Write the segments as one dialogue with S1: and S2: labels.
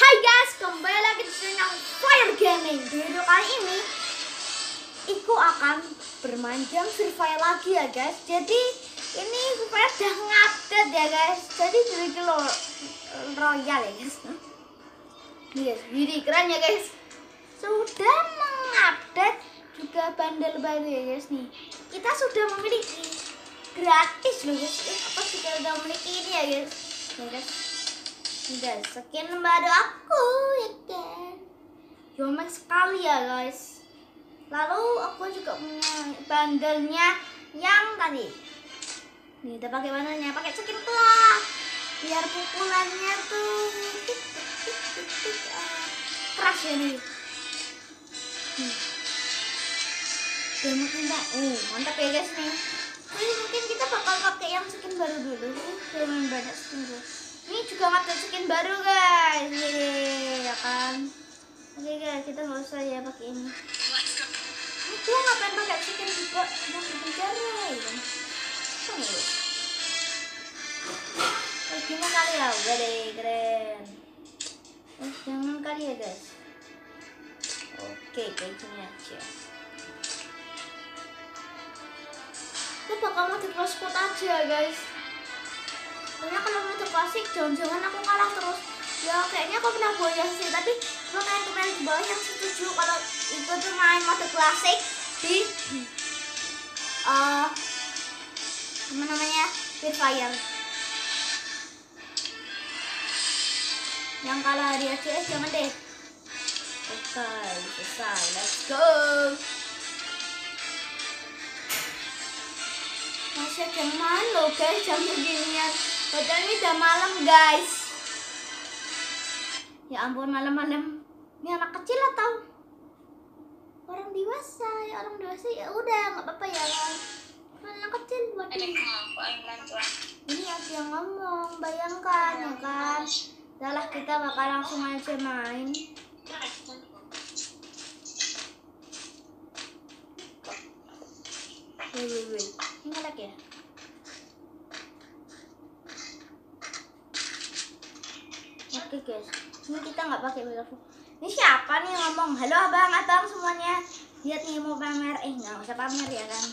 S1: Hai guys, kembali lagi di channel Fire Gaming. Di video kali ini Iko akan bermain game Free Fire lagi ya guys. Jadi ini Free Fire udah ngupdate ya guys. Jadi dari Royal ya guys. Yes, jadi keren ya guys. Sudah mengupdate juga bundle baru ya guys nih. Kita sudah memiliki gratis loh guys. Apa kita udah memiliki ini ya guys. Ya guys. Udah skin baru aku ya kan. Yomax sekali ya guys. Lalu aku juga punya bandelnya yang tadi. Nih kita pakai bandelnya, pakai skin pula. Biar pukulannya tuh keras ya nih. Dan mungkin mantap ya guys nih. Jadi mungkin kita bakal pakai yang skin baru dulu. Jangan banyak skin dulu. Ini juga ngupdate skin baru guys, ya kan. Oke guys, kita nggak usah ya pakai ini. Ini gua ngapain pakai skin juga yang di penjara ya kan? Kayak gimana kali ya, udah deh keren. Jangan kali ya guys. Oke, kayak gini aja. Kita bakal mati close squad aja guys. Karena kalau mode klasik jangan-jangan aku kalah terus. Ya kayaknya aku pernah boya sih, tapi komen di bawah yang setuju kalau itu tuh main mode klasik di apa namanya, Free Fire. Yang kalah di ACS jangan deh. Oke, selesai, let's go. Masih jam malam loh guys, jam seginian. Padahal ini udah malam guys. Ya ampun, malam-malam. Ini anak kecil atau orang dewasa? Ya orang dewasa ya udah nggak apa-apa ya kan. Anak kecil buat ini ada yang ngomong, bayangkan ya kan. Udahlah, kita bakal langsung aja main. Wait. Ini lagi ya. Oke guys, ini kita nggak pakai mikrofon. Ini siapa nih ngomong? Halo abang semuanya. Lihat nih mau pamer, nggak usah pamer ya kan.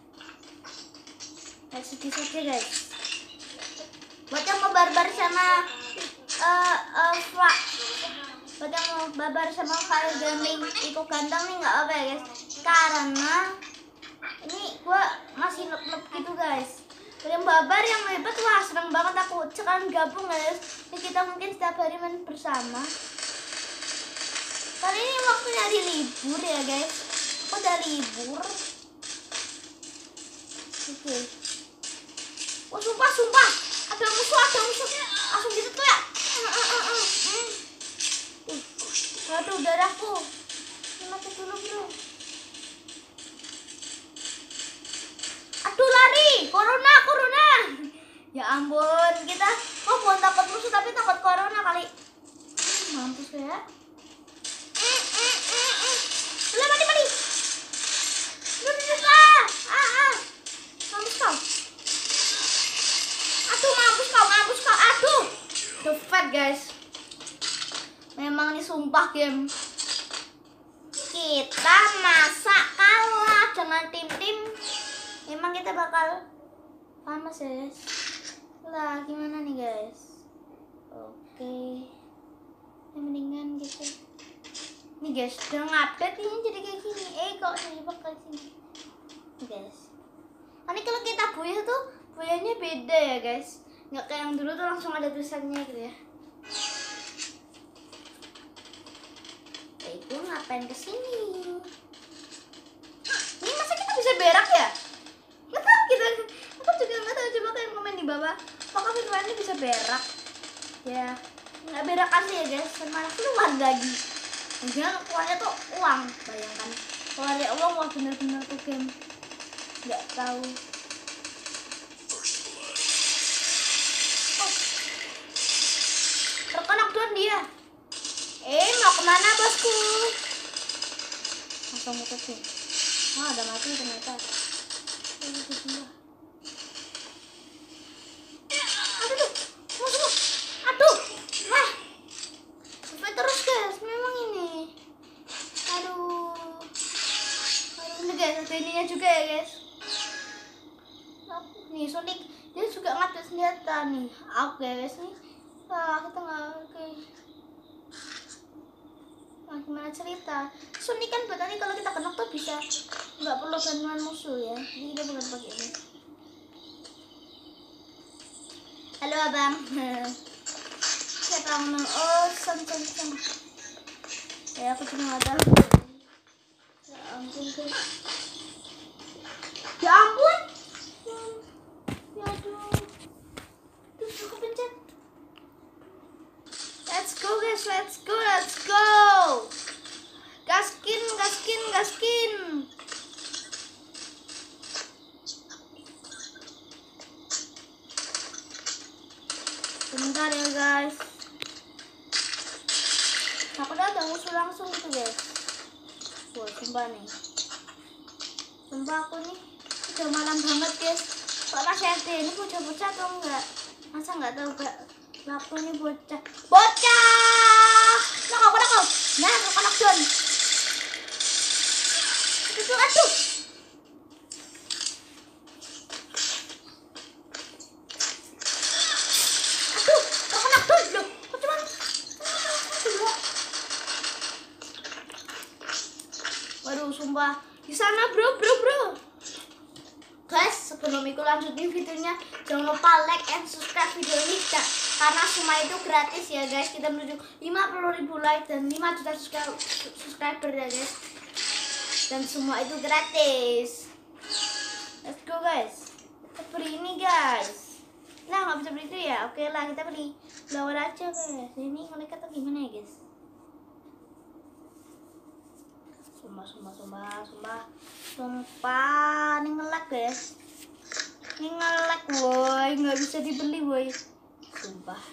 S1: Kayak sedih saja guys. Buat yang mau barbar sama buat yang mau barbar sama Fire Gaming, Iko ganteng nih nggak apa ya guys. Karena ini gua masih nge-nge gitu guys. Yang babar yang hebat, wah seneng banget aku. Sekarang gabung guys. Ini kita mungkin setiap hari main bersama. Kali ini waktunya hari libur ya guys. Aku udah libur. Oke. Oh sumpah. Ada musuh. Langsung gitu tuh ya. Aduh darahku. Mati dulu bro. Aduh lari, corona. Ya ampun, kita bukan takut musuh tapi takut corona kali. Mampus ya. Udah mati. Mampus kau. Aduh, mampus kau. Aduh. The fat guys. Memang ini sumpah game. Kita masa kalah dengan tim-tim. Memang kita bakal panas ya guys. Lah gimana nih guys. Oke. Mendingan gitu. Nih guys, udah ngupdate ini jadi kayak gini. Kok jadi bakal sini. Nih guys. Nanti kalau kita buya tuh buyanya beda ya guys. Nggak kayak yang dulu tuh langsung ada tulisannya gitu ya. Itu ngapain kesini? Ini masa kita bisa berak ya? Nggak tahu kita. Aku juga nggak tahu, coba kalian komen di bawah. Apakah Firman ini bisa berak? Ya, nggak berak asli ya guys. Firman keluar lagi. Jangan keluarnya tuh uang, bayangkan. Keluarnya uang, wah bener-bener tuh game. Nggak tahu. Terkonak doang dia. Mau kemana bosku? Langsung mutusin. Ada mati ternyata. Aduh, musuh. Aduh. Sonicnya juga ya guys. Nih Sonic dia juga ngambil senjata nih. Oke guys nih. Kita nggak oke. Nah, gimana cerita? Sonic kan berarti kalau kita kena tuh bisa nggak perlu bantuan musuh ya. Jadi kita bukan pakai ini. Halo abang. Siapa yang oh sam. Ya aku cuma ada. Ya ampun guys. Ya ampun. Ya aduh. Terus aku pencet. Let's go guys, let's go. Gaskin. Bentar ya guys. Aku udah musuh langsung gitu guys. Wah sumpah nih. Sumpah aku nih udah malam banget guys. Kok masih ada ini bocah-bocah atau enggak? Masa nggak tahu gak? Aku nih bocah. Nakal. Nah, knockdown. Aduh. Waduh, sumpah. Di sana, bro. Guys, sebelum aku lanjutin videonya, jangan lupa like and subscribe video ini karena semua itu gratis ya guys. Kita menuju 50.000 like dan 5 juta subscriber ya guys. Dan semua itu gratis. Let's go guys. Kita beli ini guys. Nah, nggak bisa beli itu ya. Oke lah, kita beli blower aja guys. Ini mereka tuh gimana ya guys? Sumpah, ini nge-lag guys. Ini nge-lag woi, nggak bisa dibeli woi. Sumpah.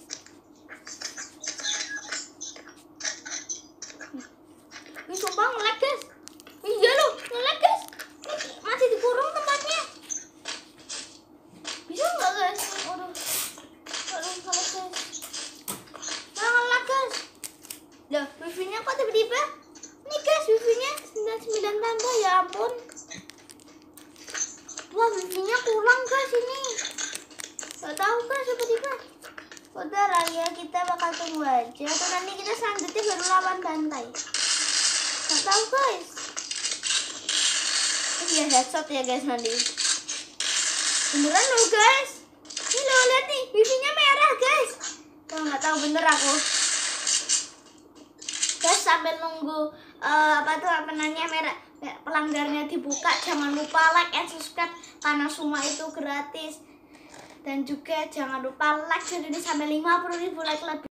S1: Ini sumpah nge-lag guys. Iya loh, nge-lag guys. Masih dikurung tempatnya. Bisa nggak guys? Aduh, salah guys. Nge-lag guys. Loh, wifi-nya kok tiba-tiba? Nih guys, wifi-nya 99 tambah, ya ampun. Wah, wifi-nya kurang guys ini. Gak tahu guys, tiba-tiba. Udah lah ya, kita bakal tunggu aja. Atau nanti kita selanjutnya baru lawan bantai. Gak tahu guys. Iya headshot ya guys nanti. Beneran loh guys. Ini loh, lihat nih, wifi-nya merah guys. Oh, nggak tahu bener aku. Guys, sambil nunggu merah pelanggarnya dibuka, jangan lupa like and subscribe karena semua itu gratis. Dan juga jangan lupa like video ini sampai 50.000 like lebih.